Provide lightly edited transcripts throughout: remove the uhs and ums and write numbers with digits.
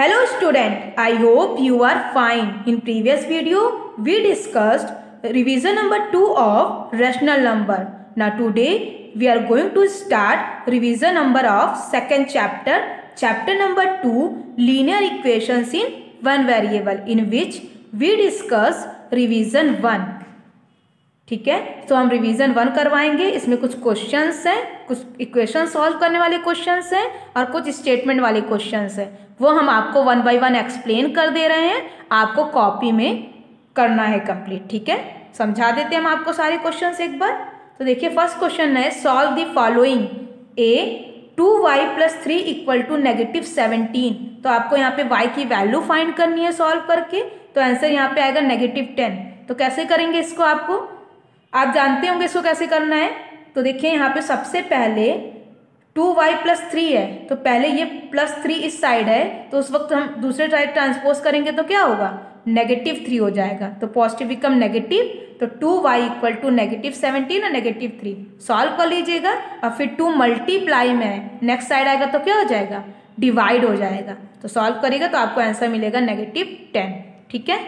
Hello student, I hope you are fine. In previous video, we discussed revision number 2 of rational number. Now today, we are going to start revision number of second chapter, chapter number 2, linear equations in one variable, in which we discuss revision 1. ठीक है, तो हम revision 1 करवाएंगे. इसमें कुछ questions हैं, कुछ equation solve करने वाले क्वेश्चंस हैं और कुछ स्टेटमेंट वाले क्वेश्चंस हैं. वो हम आपको 1 बाय 1 एक्सप्लेन कर दे रहे हैं. आपको कॉपी में करना है कंप्लीट. ठीक है, समझा देते हैं हम आपको सारे क्वेश्चंस एक बार. तो देखिए फर्स्ट क्वेश्चन है, solve the following. A 2y + 3 = -17. तो आपको यहाँ पे y की वैल्यू फाइंड करनी है सॉल्व करके. तो आंसर यहाँ पे आएगा -10. तो कैसे करेंगे इसको, आपको आप जानते होंगे इसको कैसे करना है. तो देखिए यहाँ पे सबसे पहले 2y + 3 है, तो पहले ये +3 इस साइड है, तो उस वक्त हम दूसरे साइड ट्रांसपोज करेंगे तो क्या होगा, -3 हो जाएगा. तो पॉजिटिव बिकम नेगेटिव. तो 2y = -17 और -3 सॉल्व कर लीजिएगा. और फिर 2 मल्टीप्लाई में नेक्स्ट साइड आएगा तो क्या हो जाएगा, डिवाइड हो जाएगा. तो सॉल्व करेगा तो आपको आंसर मिलेगा -10. ठीक है.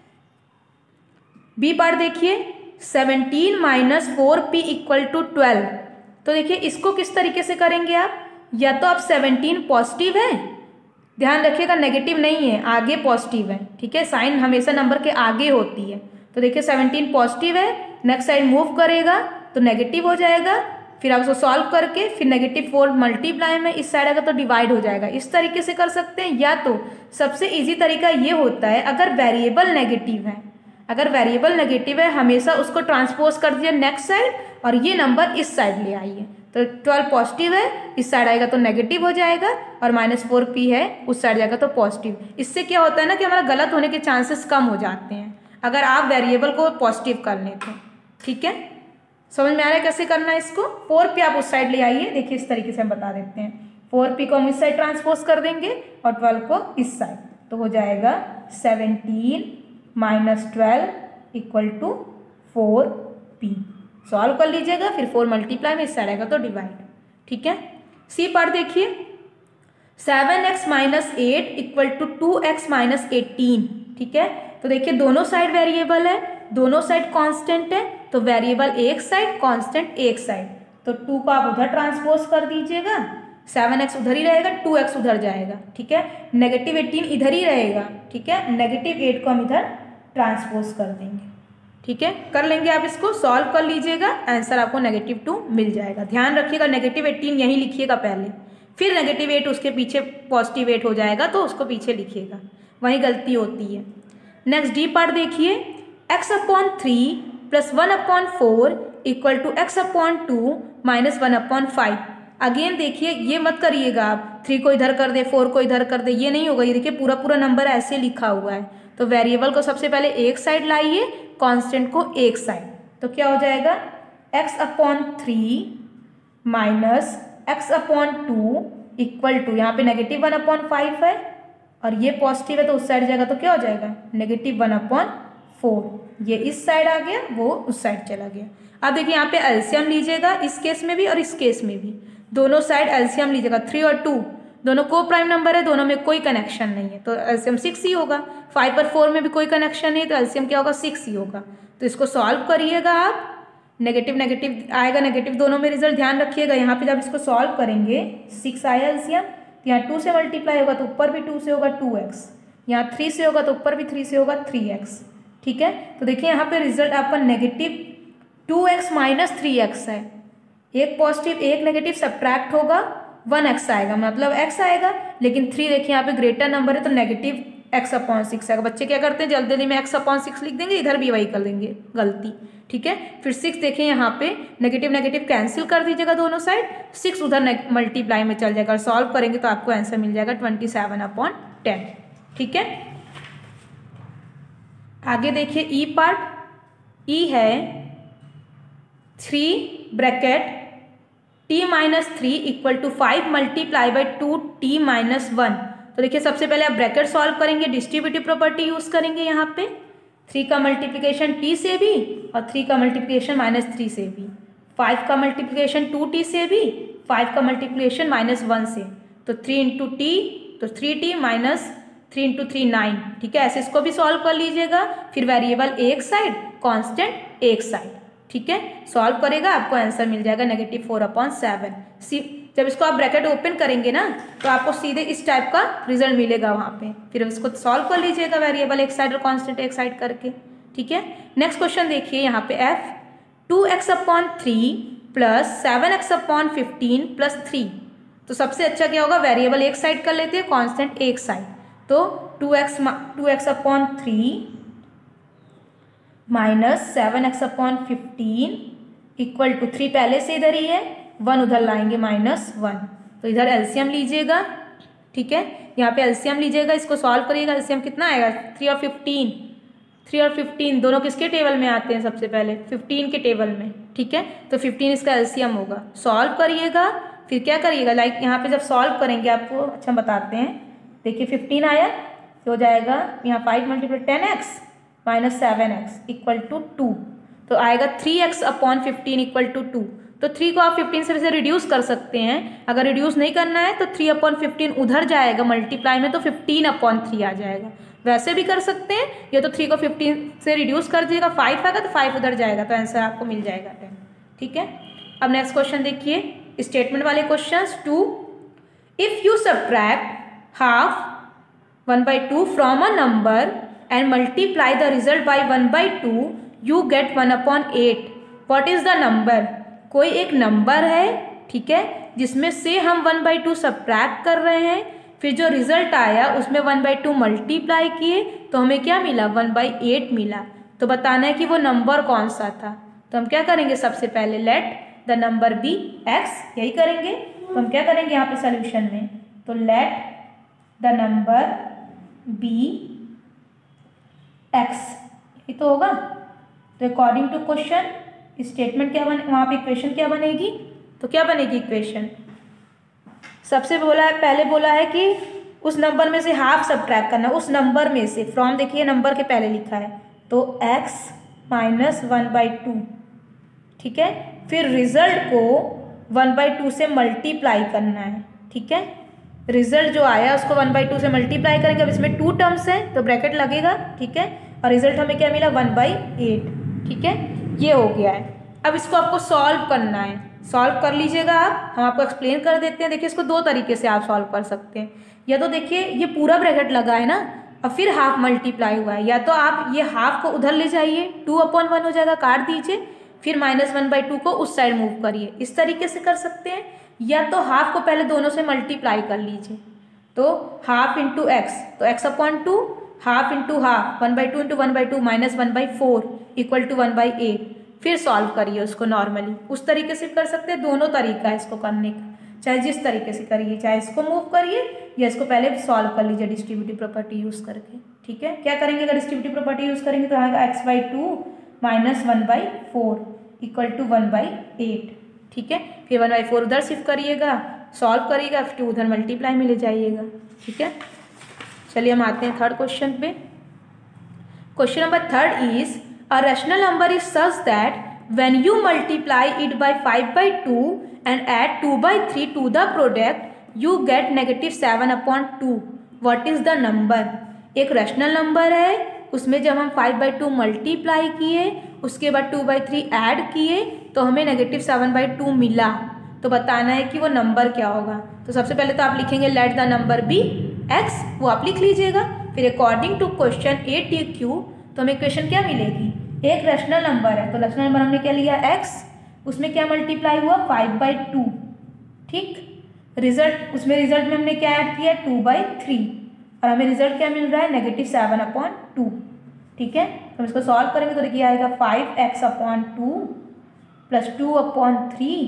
बी पार्ट देखिए, 17 - 4p = 12. तो देखिए इसको किस तरीके से करेंगे आप, या तो आप 17 पॉजिटिव है, ध्यान रखिएगा नेगेटिव नहीं है, आगे पॉजिटिव है. ठीक है, साइन हमेशा नंबर के आगे होती है. तो देखिए 17 पॉजिटिव है, नेक्स्ट साइड मूव करेगा तो नेगेटिव हो जाएगा. फिर आप उसको सॉल्व करके फिर -4 मल्टीप्लाई में इस साइड आएगा तो डिवाइड हो जाएगा. इस तरीके से कर सकते हैं. या तो सबसे ईजी तरीका ये होता है, अगर वेरिएबल नेगेटिव है, अगर वेरिएबल नेगेटिव है हमेशा उसको ट्रांसपोज कर दिया नेक्स्ट साइड और ये नंबर इस साइड ले आइए. तो 12 पॉजिटिव है, इस साइड आएगा तो नेगेटिव हो जाएगा, और -4p है उस साइड जाएगा तो पॉजिटिव. इससे क्या होता है ना कि हमारा गलत होने के चांसेस कम हो जाते हैं अगर आप वेरिएबल को पॉजिटिव कर लें तो. ठीक है, समझ में आ रहा है कैसे करना है इसको. 4p आप उस साइड ले आइए. देखिए इस तरीके से हम बता देते हैं. 4p को हम इस साइड ट्रांसपोज कर देंगे और 12 को इस साइड, तो हो जाएगा 17 - 12 = 4p. सॉल्व कर लीजिएगा. फिर 4 मल्टीप्लाई में इस साइड आएगा तो डिवाइड. ठीक है. सी पार्ट देखिए, 7x - 8 = 2x - 18. ठीक है, तो देखिए दोनों साइड वेरिएबल है, दोनों साइड कांस्टेंट है, तो वेरिएबल एक साइड, कांस्टेंट एक साइड. तो 2 को आप उधर ट्रांसपोज कर दीजिएगा, 7x उधर ही रहेगा, 2x उधर जाएगा. ठीक है, -18 इधर ही रहेगा. ठीक है, -8 को हम इधर ट्रांसपोज कर देंगे. ठीक है, कर लेंगे आप इसको, सॉल्व कर लीजिएगा, आंसर आपको -2 मिल जाएगा. ध्यान रखिएगा -18 यहीं लिखिएगा पहले, फिर -8 उसके पीछे +8 हो जाएगा तो उसको पीछे लिखिएगा, वहीं गलती होती है. नेक्स्ट डी पार्ट देखिए, x/3 + 1/4 = x/2 - 1/5. अगेन देखिए ये मत करिएगा आप 3 को इधर कर दे 4 को इधर कर दे, ये नहीं होगा. ये देखिए पूरा नंबर ऐसे लिखा हुआ है. तो वेरिएबल को सबसे पहले एक साइड लाइए, कांस्टेंट को एक साइड. तो क्या हो जाएगा, x/3 - x/2 = यहाँ पे -1/5 है और ये पॉजिटिव है तो उस साइड जाएगा तो क्या हो जाएगा, -1/4. ये इस साइड आ गया, वो उस साइड चला गया. अब देखिए यहाँ पे एलसीएम लीजिएगा, इस केस में भी और इस केस में भी, दोनों साइड एलसीएम लीजिएगा. 3 और 2 दोनों को प्राइम नंबर है, दोनों में कोई कनेक्शन नहीं है तो एलसीएम 6 ही होगा. 5 और 4 में भी कोई कनेक्शन नहीं तो एलसीएम क्या होगा, 6 ही होगा. तो इसको सॉल्व करिएगा आप. नेगेटिव आएगा, नेगेटिव दोनों में रिजल्ट ध्यान रखिएगा. यहाँ पे जब इसको सॉल्व करेंगे 6 आया एलसीएम, तो यहाँ 2 से मल्टीप्लाई होगा तो ऊपर भी 2 से होगा 2x, यहाँ 3 से होगा तो ऊपर भी 3 से होगा 3x. ठीक है, तो देखिए यहाँ पे रिजल्ट आपका -2x - 3x है. एक पॉजिटिव एक नेगेटिव सब्ट्रैक्ट होगा, 1x आएगा, मतलब x आएगा. लेकिन 3 देखिए यहाँ पे ग्रेटर नंबर है तो -x/6 आएगा. बच्चे क्या करते हैं, जल्दी में x/6 लिख देंगे, इधर भी वही कर देंगे, गलती. ठीक है, फिर 6 देखिए यहाँ पे नेगेटिव कैंसिल कर दीजिएगा दोनों साइड, 6 उधर मल्टीप्लाई में चल जाएगा. और सॉल्व करेंगे तो आपको आंसर मिल जाएगा 27/10. ठीक है, आगे देखिए ई पार्ट. ई है 3 ब्रैकेट t - 3 = 5 × 2t - 1. तो देखिए सबसे पहले आप ब्रैकेट सॉल्व करेंगे, डिस्ट्रीब्यूटिव प्रॉपर्टी यूज करेंगे. यहाँ पे 3 का मल्टीप्लिकेशन t से भी और 3 का मल्टीप्लिकेशन -3 से भी, 5 का मल्टीप्लिकेशन 2t से भी, 5 का मल्टीप्लिकेशन -1 से. तो 3 × t तो 3t - 3 इंटू 3 9, ठीक है। ऐसे इसको भी सॉल्व कर लीजिएगा। फिर वेरिएबल एक साइड, कांस्टेंट एक साइड, ठीक है। सॉल्व करेगा आपको आंसर मिल जाएगा -4/7। जब इसको आप ब्रैकेट ओपन करेंगे ना तो आपको सीधे इस टाइप का रिजल्ट मिलेगा वहाँ पे। फिर इसको सॉल्व कर लीजिएगा वेरिएबल एक साइड और कांस्टेंट एक साइड करके, ठीक है। नेक्स्ट क्वेश्चन देखिए यहाँ पे f 2x/3 + 7x/15 + 3। तो सबसे अच्छा क्या होगा, वेरिएबल एक साइड कर लेते हैं, कांस्टेंट एक साइड। तो 2x/3 - 7x/15 = 3 पहले से इधर ही है, 1 उधर लाएंगे -1। तो इधर एलसीएम लीजिएगा, ठीक है। यहाँ पे एलसीएम लीजिएगा, इसको सॉल्व करिएगा। एलसीएम कितना आएगा, 3 और 15। 3 और 15 दोनों किसके टेबल में आते हैं, सबसे पहले 15 के टेबल में, ठीक है। तो 15 इसका एलसीएम होगा। सॉल्व करिएगा, फिर क्या करिएगा, लाइक यहाँ पे जब सॉल्व करेंगे आपको अच्छा बताते हैं। देखिए 15 आया तो हो जाएगा यहाँ 5 × 10x - 7x = 2। तो आएगा 3x/15 = 2। तो 3 को आप 15 से रिड्यूस कर सकते हैं। अगर रिड्यूस नहीं करना है तो 3/15 उधर जाएगा मल्टीप्लाई में, तो 15/3 आ जाएगा। वैसे भी कर सकते हैं, या तो 3 को 15 से रिड्यूस कर दीजिएगा, 5 आएगा तो 5 उधर जाएगा, तो आंसर आपको मिल जाएगा 10, ठीक है। अब नेक्स्ट क्वेश्चन देखिए, स्टेटमेंट वाले questions 2। If you subtract half 1/2 from a number and multiply the result by 1/2 you get 1/8। What is the number. कोई एक नंबर है, ठीक है, जिसमें से हम 1/2 सब्ट्रैक्ट कर रहे हैं, फिर जो रिजल्ट आया उसमें 1/2 मल्टीप्लाई किए तो हमें क्या मिला, 1/8 मिला। तो बताना है कि वो नंबर कौन सा था। तो हम क्या करेंगे, सबसे पहले let the number be x, यही करेंगे। तो हम क्या करेंगे यहाँ पे सोल्यूशन में, तो let the number be x, ये तो होगा। तो अकॉर्डिंग टू क्वेश्चन स्टेटमेंट क्या बने, वहाँ पे इक्वेशन क्या बनेगी, तो क्या बनेगी इक्वेशन, सबसे बोला है, पहले बोला है कि उस नंबर में से हाफ सब्ट्रैक्ट करना, उस नंबर में से, फ्रॉम देखिए नंबर के पहले लिखा है, तो x - 1/2, ठीक है। फिर रिजल्ट को 1/2 से मल्टीप्लाई करना है, ठीक है। रिजल्ट जो आया उसको 1/2 से मल्टीप्लाई करेंगे। अब इसमें 2 टर्म्स है तो ब्रैकेट लगेगा, ठीक है। और रिजल्ट हमें क्या मिला, 1/8, ठीक है। ये हो गया है। अब इसको आपको सॉल्व करना है, सॉल्व कर लीजिएगा आप, हम आपको एक्सप्लेन कर देते हैं। देखिए इसको 2 तरीके से आप सॉल्व कर सकते हैं। या तो देखिए ये पूरा ब्रैकेट लगा है ना, और फिर हाफ मल्टीप्लाई हुआ है, या तो आप ये हाफ को उधर ले जाइए, 2/1 हो जाएगा, काट दीजिए, फिर -1/2 को उस साइड मूव करिए, इस तरीके से कर सकते हैं। या तो हाफ को पहले दोनों से मल्टीप्लाई कर लीजिए, तो हाफ इंटू एक्स, तो x/2, half into half, 1/2 into 1/2 -1/4 = 1/8। फिर सॉल्व करिए उसको नॉर्मली, उस तरीके से कर सकते हैं। दोनों तरीका है इसको करने का, चाहे जिस तरीके से करिए, चाहे इसको मूव करिए या इसको पहले सॉल्व कर लीजिए डिस्ट्रीब्यूटिव प्रॉपर्टी यूज़ करके, ठीक है। क्या करेंगे, अगर डिस्ट्रीब्यूटिव प्रॉपर्टी यूज़ करेंगे तो आएगा x/2 - 1/4 = 1/8, ठीक है। फिर 1/4 उधर शिफ्ट करिएगा, सॉल्व करिएगा, फिर 2 उधर मल्टीप्लाई में ले जाइएगा, ठीक है। चलिए हम आते हैं थर्ड क्वेश्चन पे। Question number 3 is a rational number is such that when you multiply it by 5/2 and add 2/3 to the product you get -7/2। what is the number। एक रैशनल नंबर है, उसमें जब हम 5/2 मल्टीप्लाई किए, उसके बाद 2/3 ऐड किए तो हमें -7/2 मिला। तो बताना है कि वो नंबर क्या होगा। तो सबसे पहले तो आप लिखेंगे let the number be x, वो आप लिख लीजिएगा। फिर अकॉर्डिंग टू क्वेश्चन ATQ, तो हमें इक्वेशन क्या मिलेगी, एक रैशनल नंबर है, तो रैशनल नंबर हमने क्या लिया x, उसमें क्या मल्टीप्लाई हुआ 5/2, ठीक। रिजल्ट, उसमें रिजल्ट में हमने क्या ऐड किया 2/3, और हमें रिजल्ट क्या मिल रहा है -7/2, ठीक है। तो हम इसको सॉल्व करेंगे तो देखिए आएगा 5x/2 + 2/3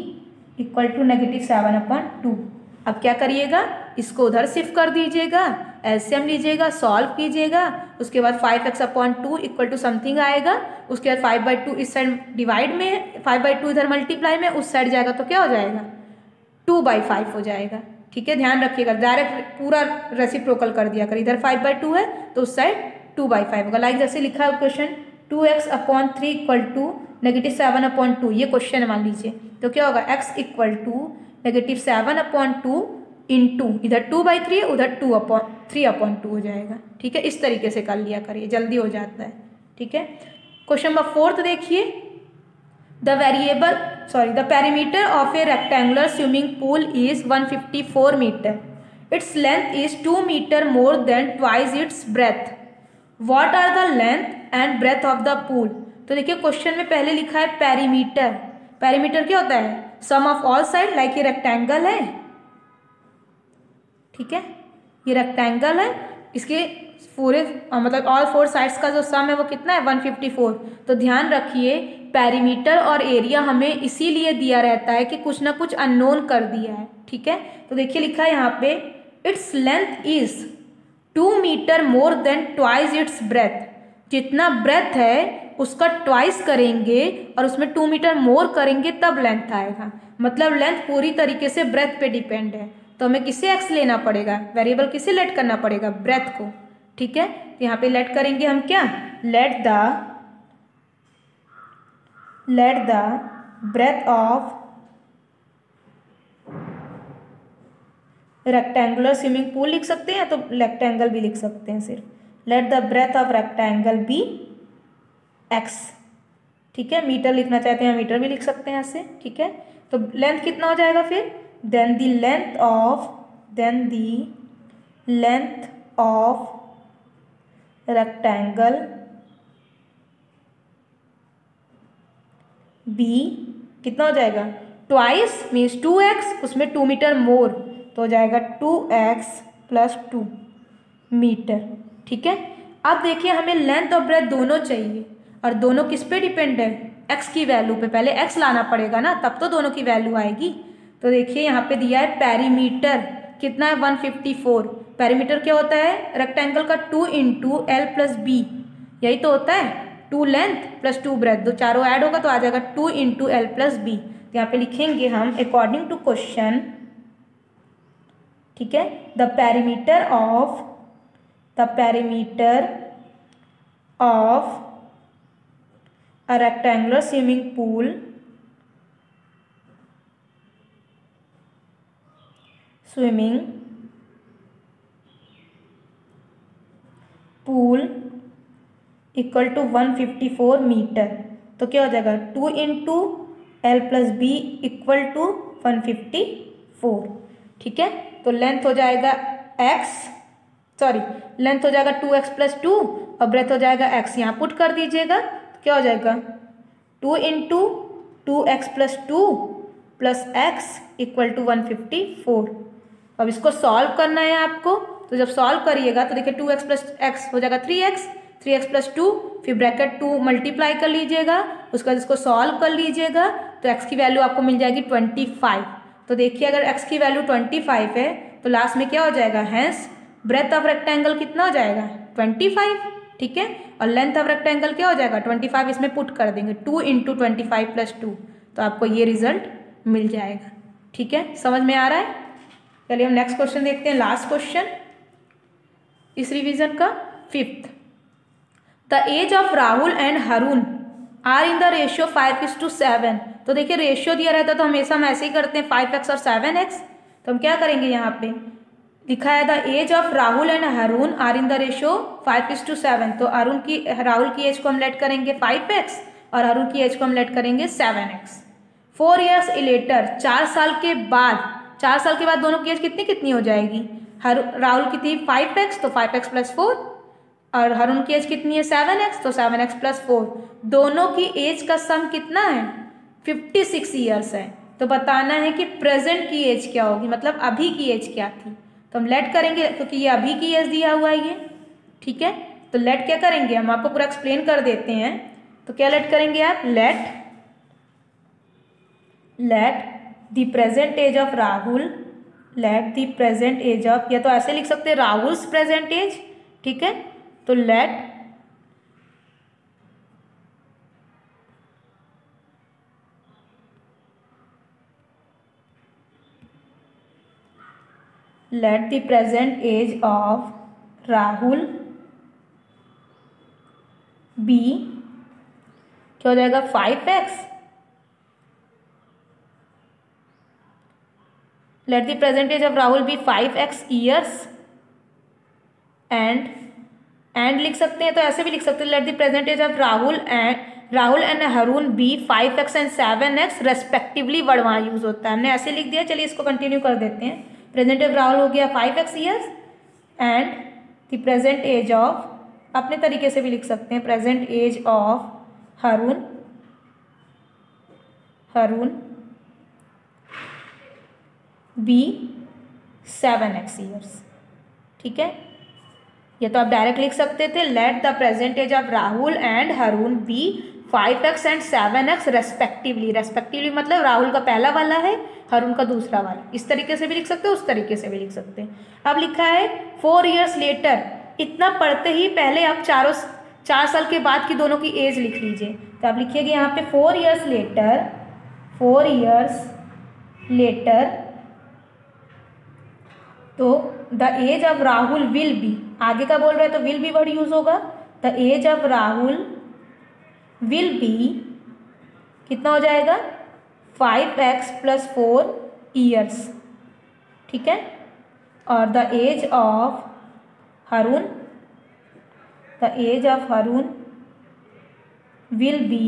= -7/2। अब क्या करिएगा, इसको उधर शिफ्ट कर दीजिएगा, एलसीएम लीजिएगा, सॉल्व कीजिएगा, उसके बाद 5x/2 = समथिंग आएगा, उसके बाद 5/2 इस साइड डिवाइड में, 5/2 इधर मल्टीप्लाई में उस साइड जाएगा तो क्या हो जाएगा 2/5 हो जाएगा, ठीक है। ध्यान रखिएगा, डायरेक्ट पूरा रेसिप्रोकल कर दिया कर, इधर 5/2 है तो उस साइड 2/5 होगा। लाइक जैसे लिखा है क्वेश्चन 2x/3 = -7/2, ये क्वेश्चन मान लीजिए, तो क्या होगा x = -7/2 इंटू इधर 2/3 है, उधर 3/2 हो जाएगा। ठीक है, इस तरीके से कर लिया करिए, जल्दी हो जाता है। ठीक है, क्वेश्चन नंबर 4 देखिए। The perimeter of a rectangular swimming pool is 154 metre. Its length is 2 metre more than twice its breadth. What are the length and breadth of the pool. तो देखिए क्वेश्चन में पहले लिखा है पेरीमीटर। पेरीमीटर क्या होता है? Sum of all side, like ये रेक्टेंगल है। ठीक है, ये रेक्टेंगल है, इसके पूरे मतलब ऑल 4 साइड्स का जो सम है वो कितना है? 154। तो ध्यान रखिए पेरीमीटर और एरिया हमें इसीलिए दिया रहता है कि कुछ ना कुछ अननोन कर दिया है। ठीक है, तो देखिए लिखा है यहाँ पे its length is 2 metre more than twice its breadth. जितना ब्रेथ है उसका ट्वाइस करेंगे और उसमें 2 मीटर मोर करेंगे तब लेंथ आएगा। मतलब लेंथ पूरी तरीके से ब्रेथ पे डिपेंड है। तो हमें किसे एक्स लेना पड़ेगा? वेरिएबल किसे लेट करना पड़ेगा? ब्रेथ को। ठीक है, तो यहाँ पे लेट करेंगे हम क्या? Let the breadth of rectangular swimming pool लिख सकते हैं, तो रेक्टेंगल भी लिख सकते हैं सिर्फ। Let the breadth of rectangle be x. ठीक है, मीटर लिखना चाहते हैं मीटर भी लिख सकते हैं ऐसे। ठीक है, तो लेंथ कितना हो जाएगा फिर? Then the length of rectangle be कितना हो जाएगा? ट्वाइस मीन्स 2x, उसमें 2 मीटर मोर, तो हो जाएगा 2x + 2 मीटर। ठीक है, अब देखिए हमें लेंथ और ब्रेथ दोनों चाहिए, और दोनों किस पे डिपेंड है? x की वैल्यू पे। पहले x लाना पड़ेगा ना, तब तो दोनों की वैल्यू आएगी। तो देखिए यहाँ पे दिया है पेरीमीटर कितना है? 154। पेरीमीटर क्या होता है? रेक्टेंगल का 2 × L + B, यही तो होता है। 2 लेंथ + 2 ब्रेथ, दो चारों ऐड होगा तो आ जाएगा 2 × L + B। तो यहाँ पे लिखेंगे हम अकॉर्डिंग टू क्वेश्चन। ठीक है, the perimeter of a rectangular swimming pool equal to 154 metre. तो क्या हो जाएगा? 2 × L + B = 154। ठीक है, तो लेंथ हो जाएगा लेंथ हो जाएगा 2x + 2 और ब्रेथ हो जाएगा x। यहाँ पुट कर दीजिएगा, तो क्या हो जाएगा? 2 × 2x + 2 + x = 154। अब इसको सॉल्व करना है आपको, तो जब सॉल्व करिएगा तो देखिए 2x + x हो जाएगा 3x, 3x + 2, फिर ब्रैकेट 2 मल्टीप्लाई कर लीजिएगा, उसके बाद इसको सॉल्व कर लीजिएगा तो x की वैल्यू आपको मिल जाएगी 25। तो देखिए अगर x की वैल्यू 25 है तो लास्ट में क्या हो जाएगा? हैंस ब्रेथ ऑफ रेक्टेंगल कितना हो जाएगा? 25। ठीक है, और लेंथ ऑफ रेक्टेंगल क्या हो जाएगा? 25। इसमें पुट कर देंगे 2 × 25 + 2, तो आपको ये रिजल्ट मिल जाएगा। ठीक है, समझ में आ रहा है? चलिए हम नेक्स्ट क्वेश्चन देखते हैं, लास्ट क्वेश्चन इस रिवीजन का, 5th। The age of Rahul and Haroon are in the ratio 5:7। तो देखिए रेशियो दिया रहता है तो हमेशा हम ऐसे ही करते हैं 5x और 7x। तो हम क्या करेंगे? यहाँ पे लिखा है the age of Rahul and Haroon are in the ratio 5:7। तो राहुल की एज को हम लेट करेंगे 5x और हरून की एज को हम लेट करेंगे 7x। 4 years लेटर, 4 साल के बाद दोनों की एज कितनी हो जाएगी? राहुल की थी 5x, तो 5x + 4, और हरून की एज कितनी है? 7x, तो 7x + 4। दोनों की एज का सम कितना है? 56 years है। तो बताना है कि प्रेजेंट की एज क्या होगी, मतलब अभी की एज क्या थी। तो हम लेट करेंगे क्योंकि ये अभी की एज दिया हुआ है ये। ठीक है, तो लेट क्या करेंगे? हम आपको पूरा एक्सप्लेन कर देते हैं। तो क्या लेट करेंगे आप? Let the present age of Rahul, let the present age of, या तो ऐसे लिख सकते हैं राहुल्स प्रेजेंट एज। ठीक है, तो let the present age of Rahul be, क्या हो जाएगा? 5x let the present age of Rahul be 5x years and लिख सकते हैं, तो ऐसे भी लिख सकते हैं, let the present age of Rahul and Haroon be 5x and 7x respectively word वहाँ यूज होता है, हमने ऐसे लिख दिया। चलिए इसको कंटिन्यू कर देते हैं। प्रेजेंट एज राहुल हो गया 5x years and the present age of, अपने तरीके से भी लिख सकते हैं, present age of Haroon be 7x years. ठीक है, ये तो आप डायरेक्ट लिख सकते थे, let the present age of Rahul and Haroon be 5x and 7x respectively मतलब राहुल का पहला वाला है, हरून का दूसरा वाला। इस तरीके से भी लिख सकते हैं, उस तरीके से भी लिख सकते हैं। अब लिखा है 4 years लेटर, इतना पढ़ते ही पहले आप 4 साल के बाद की दोनों की एज लिख लीजिए। तो आप लिखिएगा यहाँ पे 4 years लेटर, तो the age of Rahul will be, आगे का बोल रहा है तो विल बी वर्ड यूज होगा। The age of Rahul will be कितना हो जाएगा 5x + 4 ईयर्स। ठीक है, और the age of Haroon will be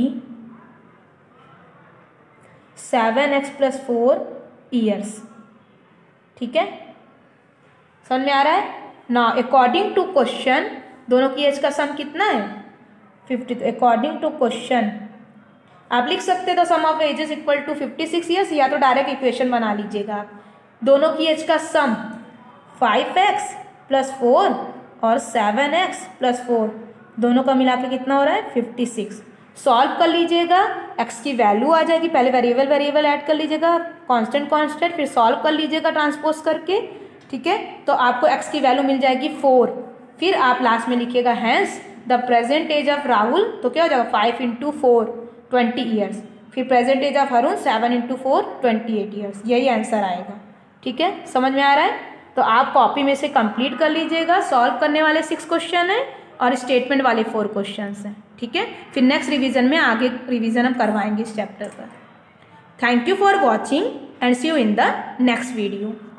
7x + 4 years. ठीक है, समझ में आ रहा है ना। अकॉर्डिंग टू क्वेश्चन दोनों की एज का सम कितना है 50। तो अकॉर्डिंग टू क्वेश्चन आप लिख सकते थे sum of ages equal to 56 years, या तो डायरेक्ट इक्वेशन बना लीजिएगा। दोनों की एज का सम 5x + 4 और 7x + 4, दोनों का मिला के कितना हो रहा है 56। सॉल्व कर लीजिएगा, x की वैल्यू आ जाएगी, पहले वेरिएबल ऐड कर लीजिएगा, कांस्टेंट फिर सॉल्व कर लीजिएगा ट्रांसपोज करके। ठीक है, तो आपको x की वैल्यू मिल जाएगी 4। फिर आप लास्ट में लिखिएगा hence the present age of Rahul, तो क्या हो जाएगा 5 × 4 20 ईयर्स। फिर present age of Haroon 7 × 4 28 years, यही आंसर आएगा। ठीक है, समझ में आ रहा है। तो आप कॉपी में से कंप्लीट कर लीजिएगा। सॉल्व करने वाले 6 क्वेश्चन हैं और स्टेटमेंट वाले 4 क्वेश्चन हैं। ठीक है, फिर नेक्स्ट रिवीजन में आगे रिवीजन हम करवाएंगे इस चैप्टर पर। Thank you for watching and see you in the next video.